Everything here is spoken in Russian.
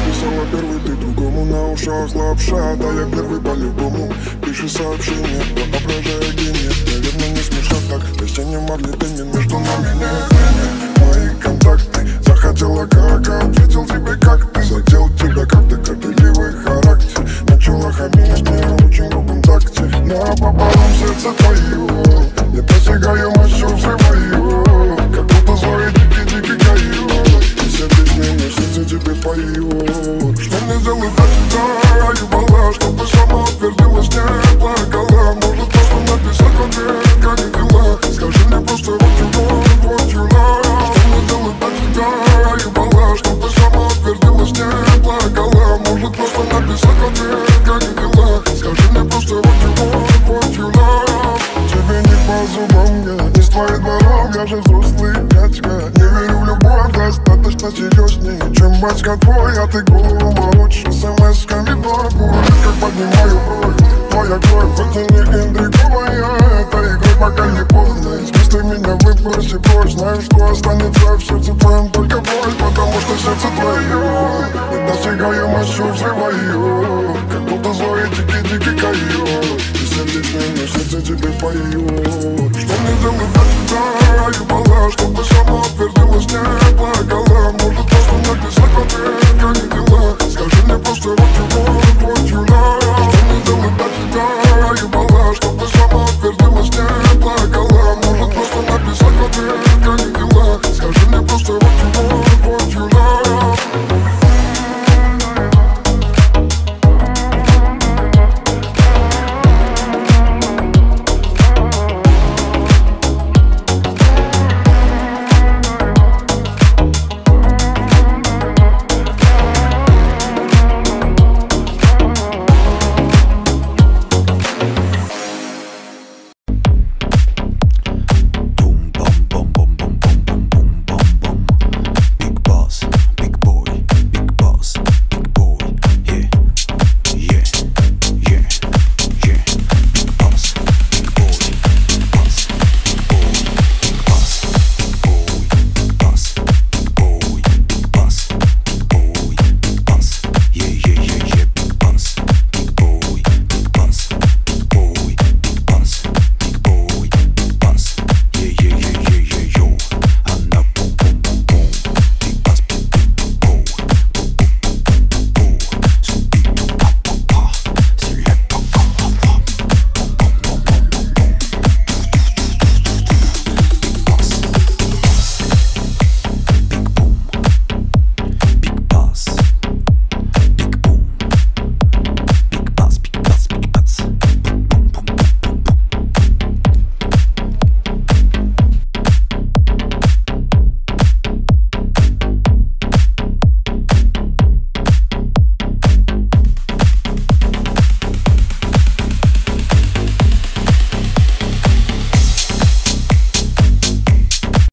написала первый, ты другому на ушах лапша. Да я первый по-любому, пиши сообщение, воображая гения. Наверное, не смешно так, если не могли ты не между нами нет. Мои контакты, захотела как, ответил тебе как ты. Задел тебя как-то горделивый характер. Начала хамить мне очень грубом такте. Напополам сердце твое, я достигаю мощу взрываю. Как будто злой дикий каю. И все песни мне сердце тебе поют. Что мне делать для тебя, и бала, чтобы сама утвердилась, не плакала. Может просто написать в ответ, как и дела. Скажи мне просто what you love. Что мне делать для тебя, и бала, чтобы сама утвердилась, не плакала. Может просто написать в ответ, как и дела. Скажи мне просто what you love. Тебе не по зубам, я не с твоих дворов. Я же взрослый дядька, не верю в любовь, достаточно серьезней, чем батька твой. А ты голову молочь смс-ками вновь. Будет, как поднимаю бровь, твоя кровь, хоть и не интриговая. Это игры, пока не поздно. Из мысли меня выброси прочь. Знаю, что останется в сердце твоем только боль, потому что сердце твое не достигаю мощу взрываю. Как будто злой дикий каю. И сердечный, но сердце тебе поет.